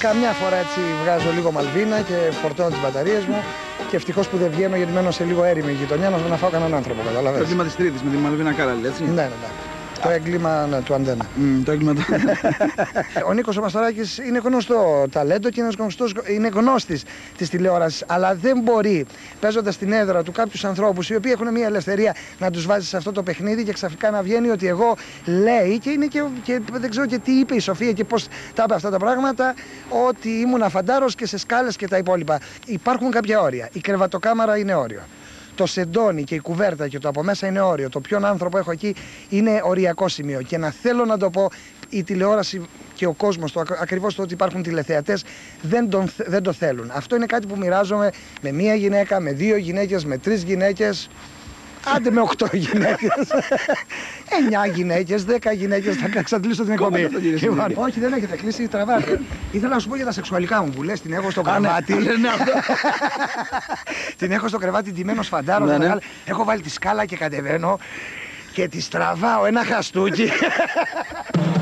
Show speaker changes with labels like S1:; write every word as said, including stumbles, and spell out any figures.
S1: Καμιά φορά έτσι βγάζω λίγο μαλβίνα και φορτώνω τις μπαταρίες μου. Και ευτυχώς που δεν βγαίνω γιατί μένω σε λίγο έρημη γειτονιά να φάω κανέναν άνθρωπο. Καταλαβαίνεις.
S2: Το έγκλημα της Τρίτης με τη Μαλβίνα Κάραλη, έτσι.
S1: Ναι, ναι, ναι. Το έγκλημα ναι, του Αντένα.
S2: Mm, το έγκλημα του Αντένα.
S1: Ο Νίκος ο Μαστοράκης είναι γνωστό ταλέντο και είναι, γνωστός, είναι γνώστης της τηλεόρασης. Αλλά δεν μπορεί, παίζοντας στην έδρα του κάποιους ανθρώπους οι οποίοι έχουν μια ελευθερία, να τους βάζει σε αυτό το παιχνίδι και ξαφνικά να βγαίνει ότι εγώ λέει και, είναι και, και δεν ξέρω και τι είπε η Σοφία και πώς τα είπε αυτά τα πράγματα, ότι ήμουν αφαντάρος και σε σκάλες και τα υπόλοιπα. Υπάρχουν κάποια όρια. Η κρεβατοκάμαρα είναι όριο. Το σεντόνι και η κουβέρτα και το από μέσα είναι όριο. Το ποιον άνθρωπο έχω εκεί είναι οριακό σημείο. Και να θέλω να το πω, η τηλεόραση και ο κόσμος, το, ακριβώς το ότι υπάρχουν τηλεθεατές, δεν, τον, δεν το θέλουν. Αυτό είναι κάτι που μοιράζομαι με μία γυναίκα, με δύο γυναίκες, με τρεις γυναίκες. Άντε με οκτώ γυναίκες, εννιά γυναίκες, δέκα γυναίκες, θα εξαντλήσω την εκπομπή. Όχι, δεν έχετε κλείσει, τραβάτε. Ήθελα να σου πω για τα σεξουαλικά μου που λες, την έχω στο κρεβάτι. Την έχω στο κρεβάτι ντυμένος φαντάρο, έχω βάλει τη σκάλα και κατεβαίνω και τη τραβάω ένα χαστούκι.